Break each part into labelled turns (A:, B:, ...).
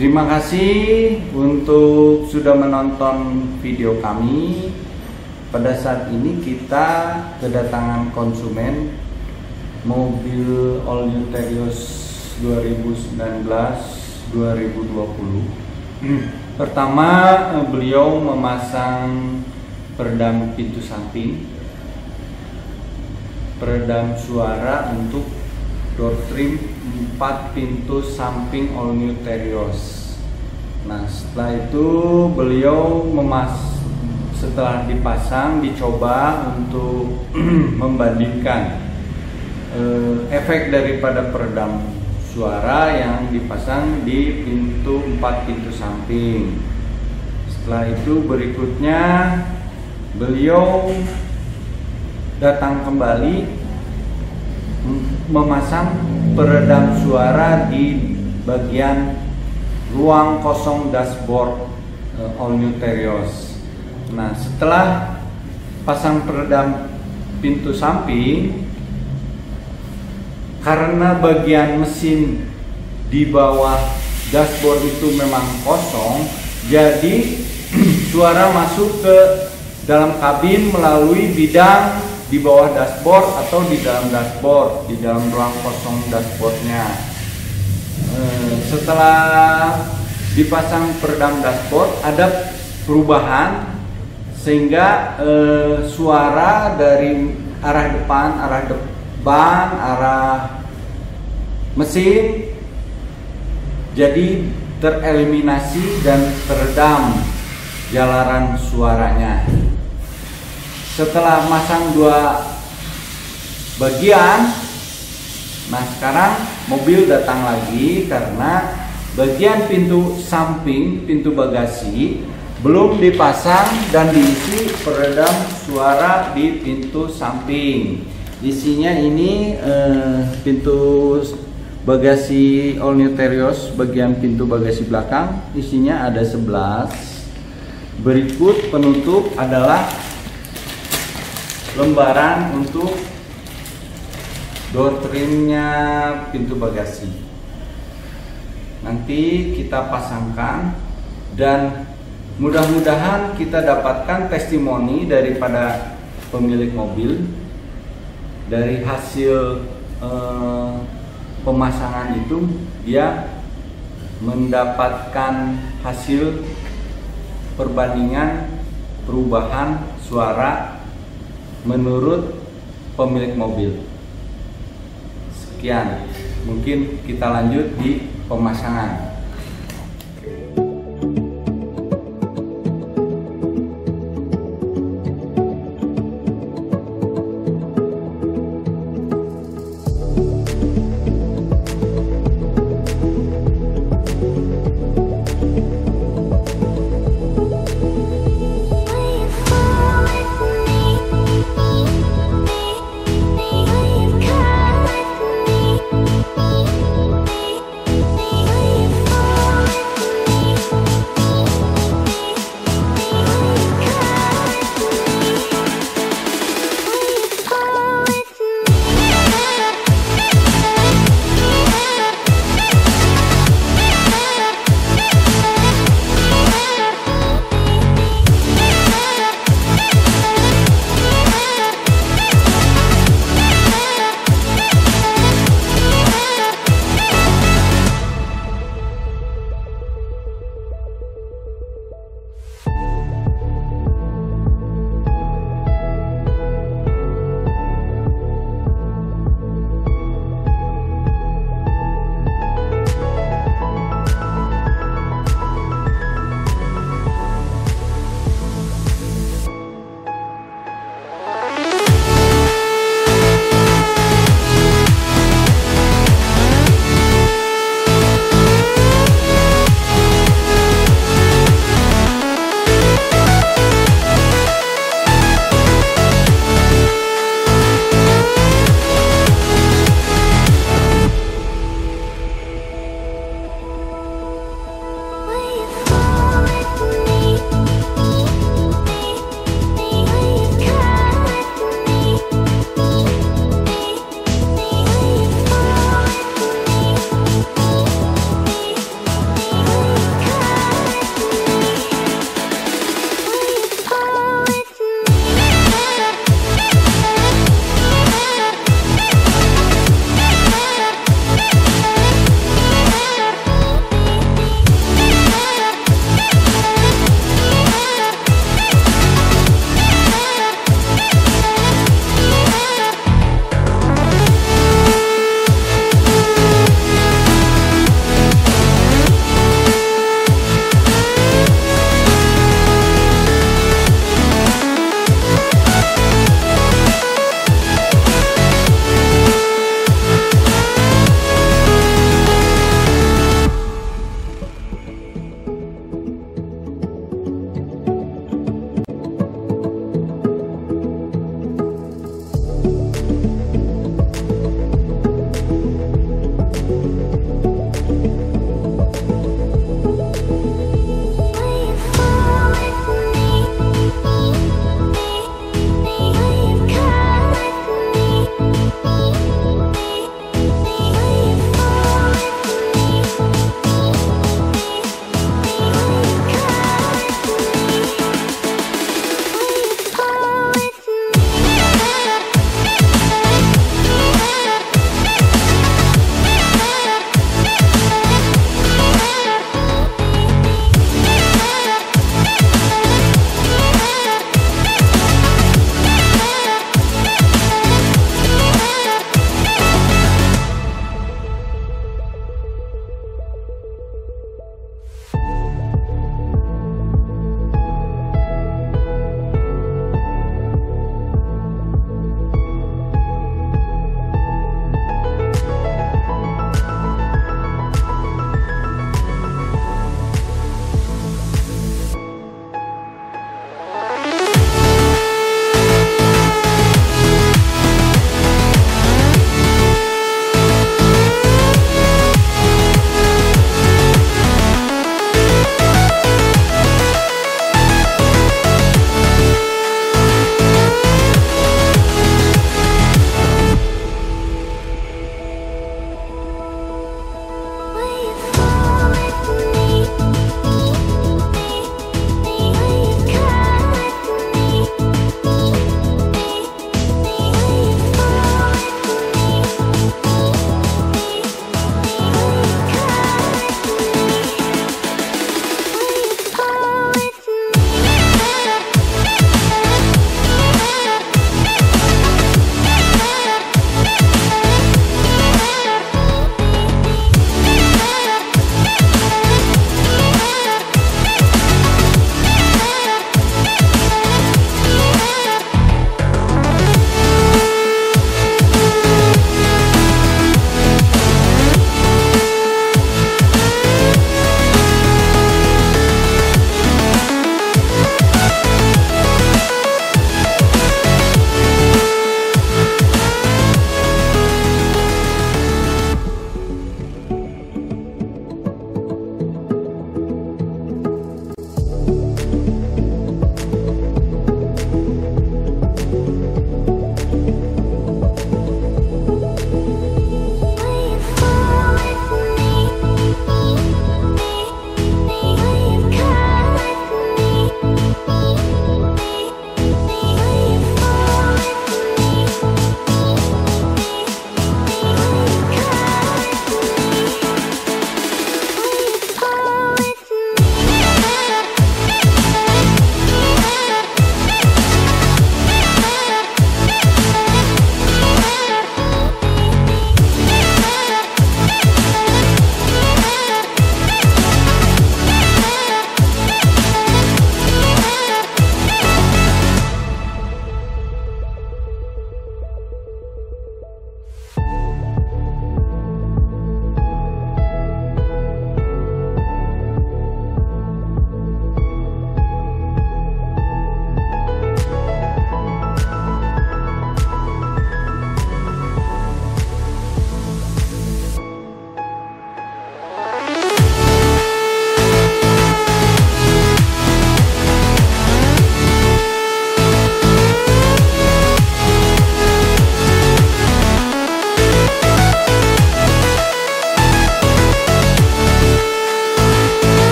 A: Terima kasih untuk sudah menonton video kami. Pada saat ini kita kedatangan konsumen mobil All New Terios 2019-2020. Pertama, beliau memasang peredam pintu samping, peredam suara untuk door trim 4 pintu samping All New Terios. Nah, setelah itu beliau setelah dipasang, dicoba untuk membandingkan efek daripada peredam suara yang dipasang di 4 pintu samping. Setelah itu berikutnya beliau datang kembali memasang peredam suara di bagian ruang kosong dashboard All New Terios. Nah, setelah pasang peredam pintu samping, karena bagian mesin di bawah dashboard itu memang kosong, jadi suara masuk ke dalam kabin melalui bidang di bawah dashboard atau di dalam dashboard, di dalam ruang kosong dashboardnya. Setelah dipasang peredam dashboard, ada perubahan sehingga suara dari arah depan, arah mesin jadi tereliminasi dan teredam jalaran suaranya. Setelah masang 2 bagian, nah sekarang mobil datang lagi karena bagian pintu samping, pintu bagasi belum dipasang dan diisi peredam suara di pintu samping. Isinya ini pintu bagasi All New Terios, bagian pintu bagasi belakang isinya ada 11. Berikut penutup adalah lembaran untuk door trimnya pintu bagasi. Nanti kita pasangkan dan mudah-mudahan kita dapatkan testimoni daripada pemilik mobil dari hasil pemasangan itu. Dia mendapatkan hasil perbandingan perubahan suara menurut pemilik mobil. Sekian, mungkin kita lanjut di pemasangan.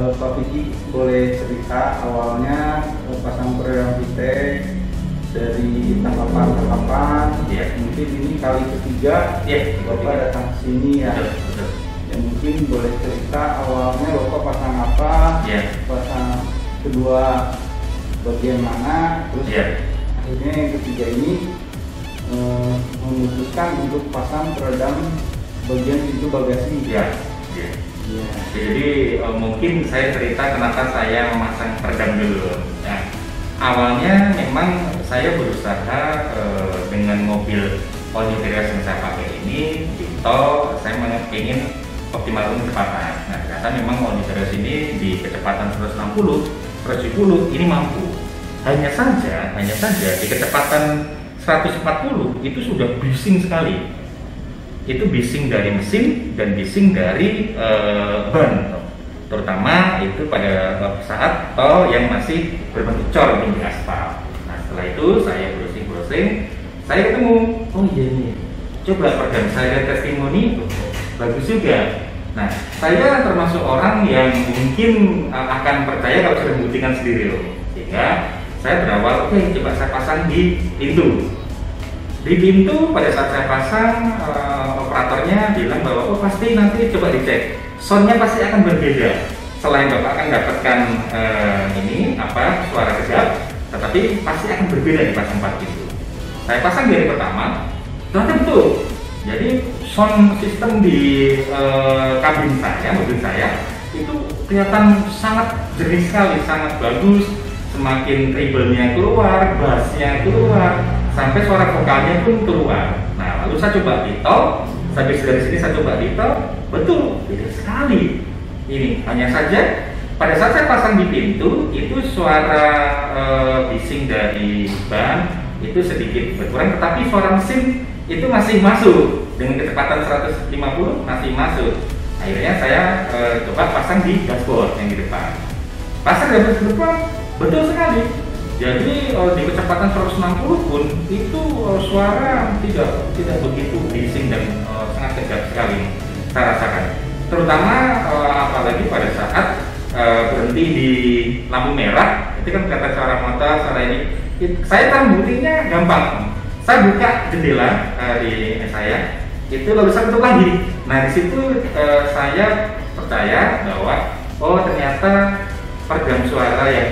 A: Pak Vicky boleh cerita awalnya pasang peredam VTEC dari tahapan ke tahapan.
B: Ya.
A: Mungkin ini kali ketiga Bapak datang ke sini ya.
B: Betul.
A: Ya mungkin boleh cerita awalnya Bapak pasang apa, pasang kedua bagian mana, terus akhirnya yang ketiga ini memutuskan untuk pasang peredam bagian pintu bagasi.
B: Jadi mungkin saya cerita kenapa saya memasang peredam dulu. Nah, awalnya memang saya berusaha dengan mobil all new Terios yang saya pakai ini, saya ingin optimalkan kecepatan. Nah, ternyata memang all new Terios ini di kecepatan 160, 170 ini mampu. Hanya saja di kecepatan 140 itu sudah bising sekali. Itu bising dari mesin dan bising dari ban, terutama itu pada saat tol yang masih berbentuk cor di aspal. Nah, setelah itu saya browsing, saya ketemu, oh iya nih, coba peredam saya testimoni, bagus juga. Nah, saya termasuk orang yang mungkin akan percaya kalau sudah membuktikan sendiri loh, sehingga saya berawal, oke, coba saya pasang di pintu. Di pintu pada saat saya pasang, operatornya bilang bahwa oh pasti nanti coba dicek, soundnya pasti akan berbeda. Selain Bapak akan dapatkan suara kedap, tetapi pasti akan berbeda di pasang 4 pintu. Saya pasang dari pertama, ternyata betul. Jadi sound system di kabin saya, mobil saya itu kelihatan sangat jernih sekali, sangat bagus. Semakin treble-nya keluar, bass-nya keluar, sampai suara vokalnya pun keluar. Nah, lalu saya coba di tol, dari sini saya coba di tol, betul, beda sekali. Ini hanya saja pada saat saya pasang di pintu, itu suara bising dari ban itu sedikit berkurang, tetapi suara mesin itu masih masuk dengan kecepatan 150 masih masuk. Akhirnya saya coba pasang di dashboard yang di depan. Pasang di depan betul sekali. Jadi di kecepatan 160 pun itu suara tidak begitu bising dan sangat tegap sekali saya rasakan. Terutama apalagi pada saat berhenti di lampu merah, itu kan kata suara motor, suara ini. Saya kan buktinya gampang. Saya buka jendela di saya, itu lalu saya tutup lagi. Nah di situ saya percaya bahwa oh ternyata peredam suara yang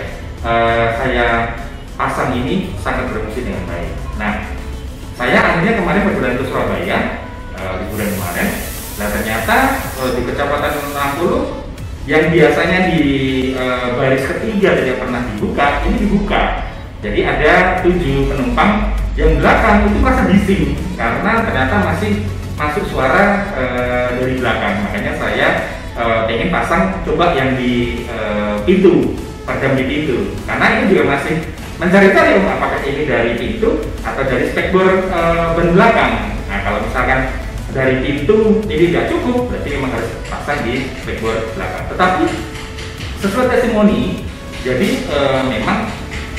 B: saya pasang ini sangat berfungsi dengan baik. Nah, saya akhirnya kemarin berbulan ke Surabaya, liburan kemarin. Nah ternyata di kecepatan 60 yang biasanya di baris ketiga tidak pernah dibuka, ini dibuka. Jadi ada 7 penumpang yang belakang itu merasa bising karena ternyata masih masuk suara dari belakang. Makanya saya ingin pasang coba yang di pintu, peredam di pintu, karena ini juga masih mencari-cari apakah ini dari pintu atau dari spekbor ban belakang. Nah kalau misalkan dari pintu ini tidak cukup, berarti memang harus pasang di spekbor belakang. Tetapi sesuai testimoni, jadi memang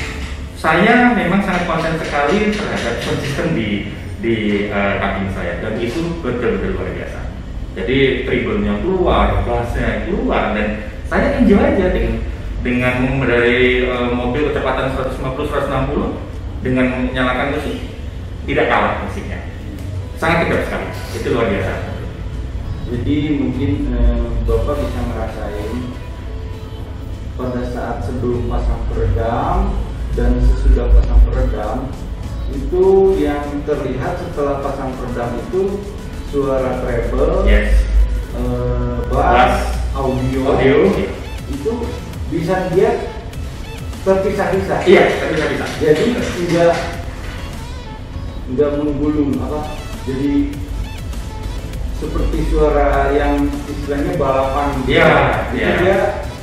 B: saya memang sangat konsen sekali terhadap sound system di kabin saya, dan itu betul-betul luar biasa. Jadi treble-nya keluar, bass-nya keluar, dan saya enjoy aja dengan dari mobil kecepatan 150-160 dengan menyalakan musik, tidak kalah musiknya, sangat tegap sekali, itu luar biasa.
A: Jadi mungkin Bapak bisa ngerasain pada saat sebelum pasang peredam dan sesudah pasang peredam, itu yang terlihat setelah pasang peredam itu suara treble, bass, audio itu bisa dia terpisah-pisah.
B: Iya, terpisah-pisah.
A: Jadi tidak menggulung jadi seperti suara yang istilahnya balapan.
B: Iya.
A: Dia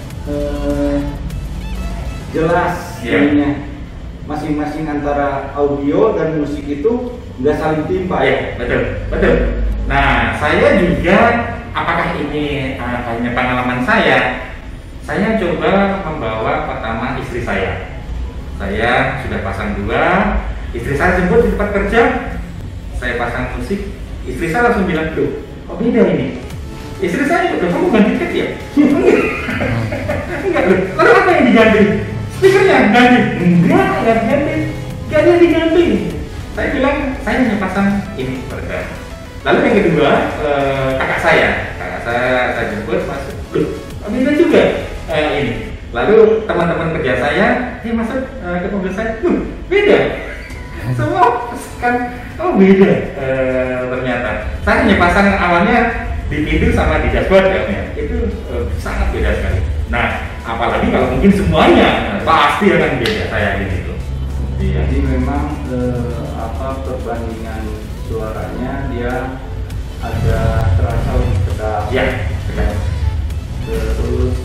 A: jelas jadinya. Masing-masing antara audio dan musik itu nggak saling timpa.
B: Iya, betul. Nah, saya juga, apakah ini hanya pengalaman saya coba membawa pertama istri saya. Saya sudah pasang 2, istri saya jemput di tempat kerja, saya pasang musik, istri saya langsung bilang, "Loh, kok beda ini?" Istri saya juga, "Kamu ganti tiket ya?" Lalu apa yang diganti? Speakernya ganti? Enggak diganti. Enggak ada diganti. Saya bilang, saya hanya pasang ini peredam. Lalu yang kedua, kakak saya jemput masuk. Beda juga ini. Lalu teman-teman kerja saya, masuk ke mobil saya, beda. Semua kan, beda ternyata. Saya hanya pasang awalnya di pintu sama di dashboard ya, itu sangat beda sekali. Nah, apalagi kalau mungkin semuanya pasti akan beda saya gitu. Iya.
A: Jadi memang perbandingan suaranya dia ada terasa lebih kedap.
B: Ya, kedap.
A: Terus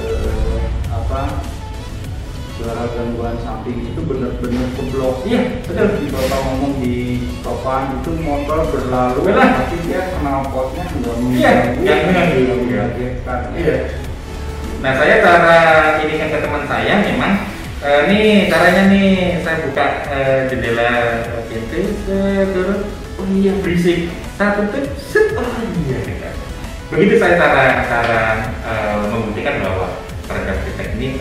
A: suara gangguan samping itu benar-benar keblok.
B: Iya, betul.
A: Di bapak ngomong di topan itu motor berlalu, tapi dia kenal potnya nggak mengganggu.
B: Iya. Nah, saya cara ini ke teman saya memang nih caranya nih, saya buka jendela pintu, terus iya berisik, saya tutup, iya. Begitu saya cara membuktikan bahwa terhadap teknik.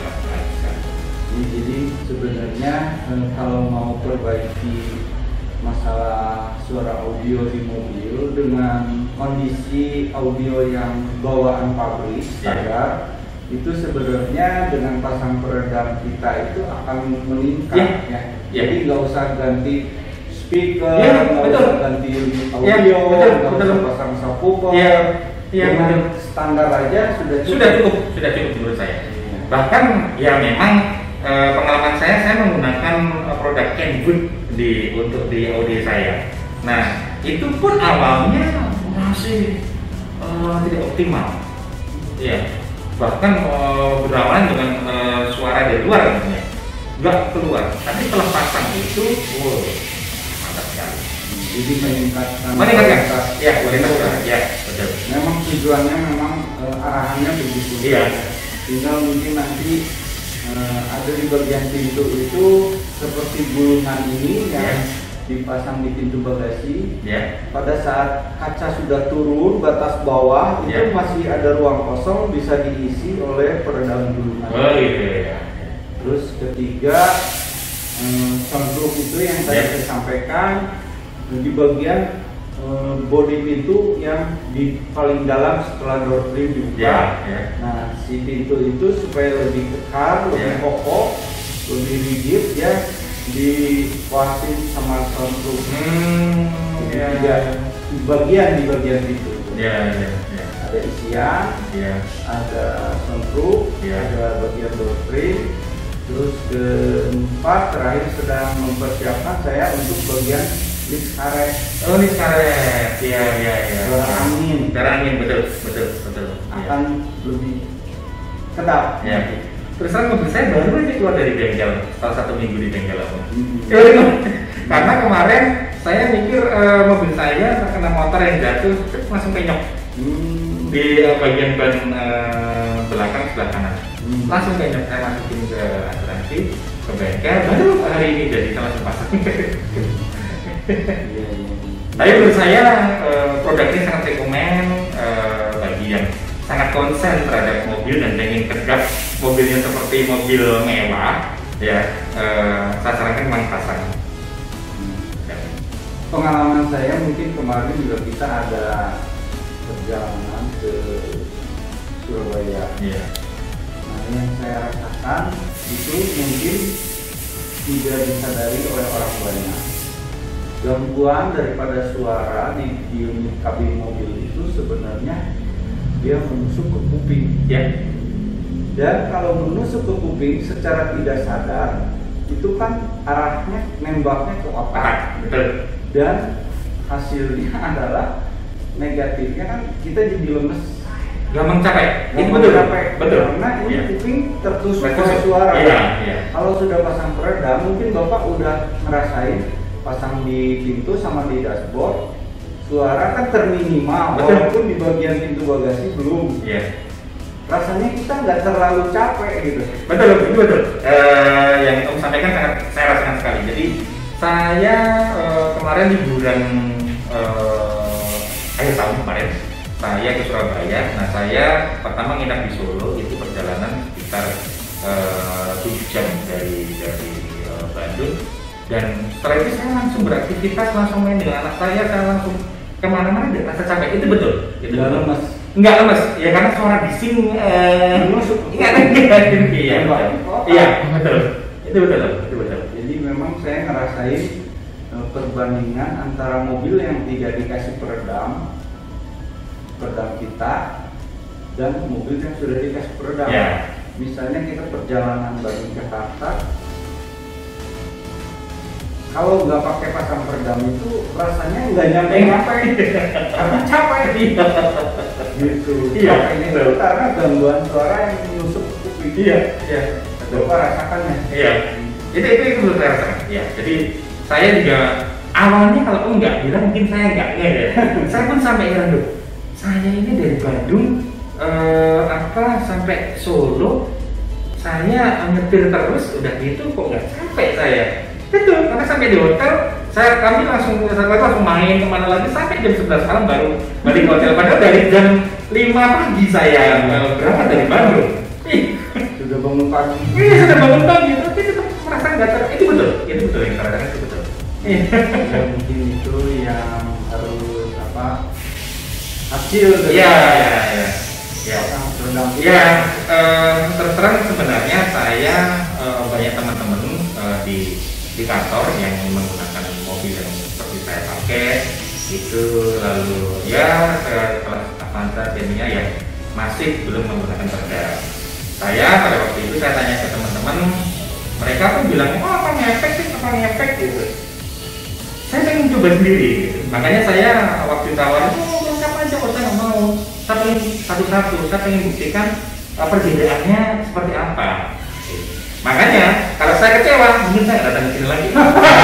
A: Jadi sebenarnya kalau mau perbaiki masalah suara audio di mobil dengan kondisi audio yang bawaan pabrik standar, itu sebenarnya dengan pasang peredam kita itu akan meningkat ya. Jadi nggak usah ganti speaker, nggak usah ganti audio, nggak usah pasang subwoofer. Dengan standar aja sudah cukup
B: menurut saya. Bahkan ya memang pengalaman saya menggunakan produk Kenwood untuk di audio saya. Nah, itu pun awalnya masih tidak optimal. Ya, bahkan berawalan dengan suara dari luar katanya, nggak keluar. Tapi setelah pasang itu, mantap sekali.
A: Jadi meningkatkan.
B: Ya, betul.
A: Memang tujuannya arahannya begitu.
B: Iya.
A: Tinggal mungkin nanti ada di bagian pintu itu seperti gulungan ini yang dipasang di pintu bagasi. Pada saat kaca sudah turun batas bawah itu masih ada ruang kosong, bisa diisi oleh peredam gulungan. Terus ketiga, sunroof itu yang tadi saya sampaikan di bagian bodi pintu yang di paling dalam setelah door trim dibuka. Nah, si pintu itu supaya lebih kekar, lebih kokoh, lebih rigid ya dikuasin sama sunroof. Di bagian pintu. Ada isian, ada sunroof, ada bagian door trim. Terus keempat terakhir sedang mempersiapkan saya untuk bagian lift karet.
B: Lift karet, iya.
A: Suara angin,
B: betul.
A: Akan lebih kedap.
B: Terus terang mobil saya baru aja keluar dari bengkel, setelah 1 minggu di bengkel aku. Karena kemarin saya mikir mobil saya terkena motor yang jatuh, langsung penyok di bagian ban belakang sebelah kanan. Langsung penyok, saya masukin ke asuransi, ke bengkel, baru hari ini jadi langsung pasang. Tapi menurut saya produk ini sangat rekomen bagi yang sangat konsen terhadap mobil dan ingin tegak mobilnya seperti mobil mewah, ya. Saya sarankan memang pasang.
A: Pengalaman saya mungkin kemarin juga kita ada perjalanan ke Surabaya. Nah, yang saya rasakan itu mungkin tidak disadari oleh orang banyak. Gangguan daripada suara di unit kabin mobil itu sebenarnya dia menusuk ke kuping. Dan kalau menusuk ke kuping secara tidak sadar itu kan arahnya nembaknya ke otak. Dan hasilnya adalah negatifnya kan kita jadi lemes,
B: gampang capek. Betul.
A: Karena ini kuping tertusuk oleh suara. Kalau sudah pasang peredam mungkin Bapak udah ngerasain pasang di pintu sama di dashboard, suara kan terminimal, walaupun di bagian pintu bagasi belum. Rasanya kita nggak terlalu capek gitu.
B: Betul. Yang kamu sampaikan sangat saya rasakan sekali. Jadi saya kemarin liburan akhir tahun kemarin saya ke Surabaya. Nah, saya pertama nginap di Solo, itu perjalanan sekitar Dan setelah itu saya langsung beraktivitas, langsung main dengan anak saya langsung kemana-mana dan rasa capek. Itu betul. Itu
A: Nggak
B: betul.
A: lemes.
B: Nggak lemes, ya karena suara bising. Iya, betul. Itu betul.
A: Jadi memang saya ngerasain perbandingan antara mobil yang tidak dikasih peredam kita dan mobil yang sudah dikasih peredam.
B: Ya.
A: Misalnya kita perjalanan Bandung Jakarta, kalau nggak pakai pasang peredam itu rasanya nggak nyampe karena capek gitu.
B: Iya,
A: Capeknya itu karena gangguan suara yang nyusup ke kuping.
B: Iya.
A: Coba rasakannya.
B: Iya. Itu menurut saya rasakan. Iya. Jadi saya juga awalnya kalau enggak bilang mungkin saya enggak ya. Saya pun sampai heran loh. Saya ini dari Bandung sampai Solo, saya nyetir terus, udah gitu kok nggak capek saya. Itu karena sampai di hotel, kami langsung main kemana lagi sampai jam 11 malam baru balik ke hotel. Padahal dari jam 5 pagi saya berangkat dari Bandung.
A: Sudah bangun pagi.
B: Iya, sudah bangun pagi, tapi tetap merasa nggak itu betul yang kadang-kadang itu betul.
A: Ya, mungkin itu yang harus hasil dari
B: terus terang sebenarnya saya banyak teman-teman di kantor yang menggunakan mobil yang seperti saya pakai itu, lalu kelas Avanza jadinya ya masih belum menggunakan peredam. Saya pada waktu itu saya tanya ke teman-teman, mereka pun bilang apa ngefek gitu. Saya pengen coba sendiri gitu. Makanya saya waktu tawarin lengkap aja, saya nggak mau, saya pengen satu-satu, saya pengen buktikan perbedaannya seperti apa. Makanya kalau saya kecewa mungkin saya datang ke sini lagi.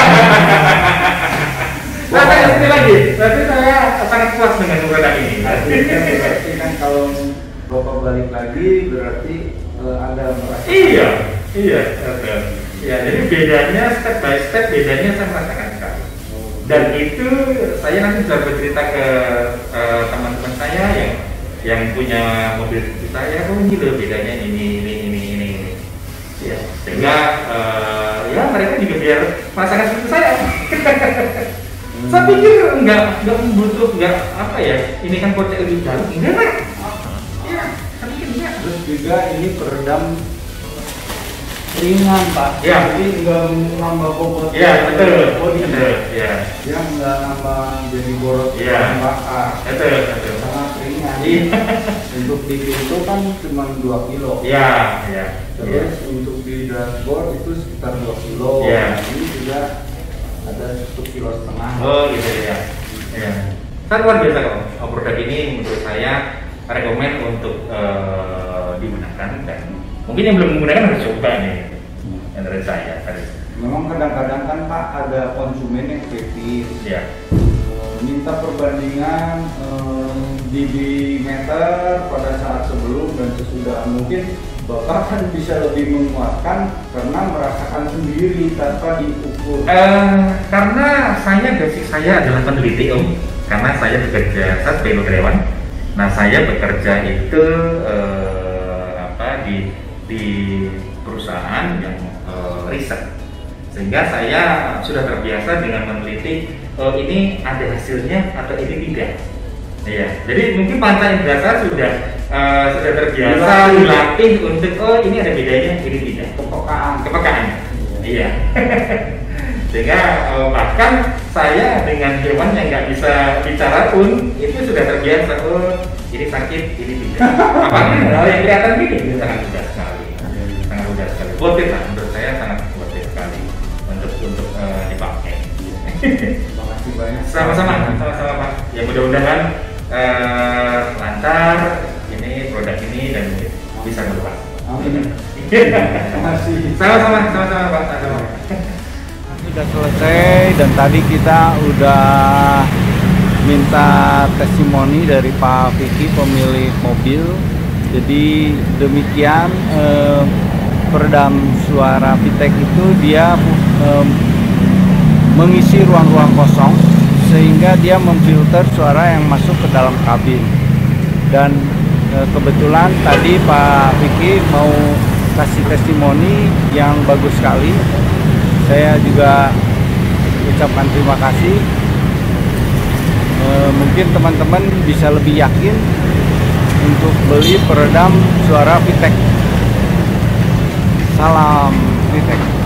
B: Datang ke sini lagi, berarti saya sangat puas dengan produk ini.
A: Berarti kan kalau Bapak balik lagi berarti ada merasa.
B: Iya. Ya, jadi bedanya step by step, bedanya saya merasakan sekali. Dan itu saya nanti bisa bercerita ke teman-teman saya yang punya mobil seperti saya, ini loh bedanya ini. Ya, sehingga mereka juga biar merasakan seperti saya. Saya pikir nggak butuh, ini kan kocek lebih jauh, enggak. Ya, saya pikir enggak.
A: Terus juga ini peredam ringan Pak, jadi nggak nambah bobot.
B: Iya, betul.
A: Ya, nggak nambah jadi borot bakar.
B: Betul.
A: Sangat ringan. Untuk di pintu kan cuma 2 kilo.
B: Iya.
A: Terus untuk di dashboard itu sekitar 2 kilo.
B: Iya.
A: Ini juga ada 1,5 kilo.
B: Oh gitu ya. Sangat luar biasa kok. Produk ini menurut saya rekomend untuk digunakan, dan mungkin yang belum menggunakan harus coba nih. Menurut saya harus.
A: Memang kadang-kadang kan Pak ada konsumen yang kritis.
B: Iya.
A: Minta perbandingan dB meter pada saat sebelum dan sesudah. Mungkin Bapak kan bisa lebih menguatkan karena merasakan sendiri tanpa diukur.
B: Karena basic saya adalah peneliti Om. Karena saya bekerja, saya sebagai karyawan. Nah, saya bekerja itu di perusahaan yang riset, sehingga saya sudah terbiasa dengan meneliti ini ada hasilnya atau ini tidak. Iya, jadi mungkin panca indera saya sudah terbiasa dilatih untuk ini ada bedanya, ini tidak. Kepekaan. Iya. Sehingga bahkan saya dengan hewan yang nggak bisa bicara pun itu sudah terbiasa. Ini sakit, ini tidak. Apalagi yang kelihatan gini, sangat mudah sekali. Worth it lah, menurut saya sangat worth it sekali untuk dipakai.
A: Terima kasih banyak.
B: Sama-sama Pak. Ya mudah-mudahan lancar ini produk ini dan bisa berubah.
A: Amin. Terima kasih.
B: Sama-sama Pak.
A: Sudah selesai dan tadi kita udah minta testimoni dari Pak Vicky, pemilik mobil. Jadi demikian peredam suara VTEC itu dia mengisi ruang-ruang kosong sehingga dia memfilter suara yang masuk ke dalam kabin. Dan kebetulan tadi Pak Vicky mau kasih testimoni yang bagus sekali. Saya juga ucapkan terima kasih. Mungkin teman-teman bisa lebih yakin untuk beli peredam suara VTEC. Salam VTEC.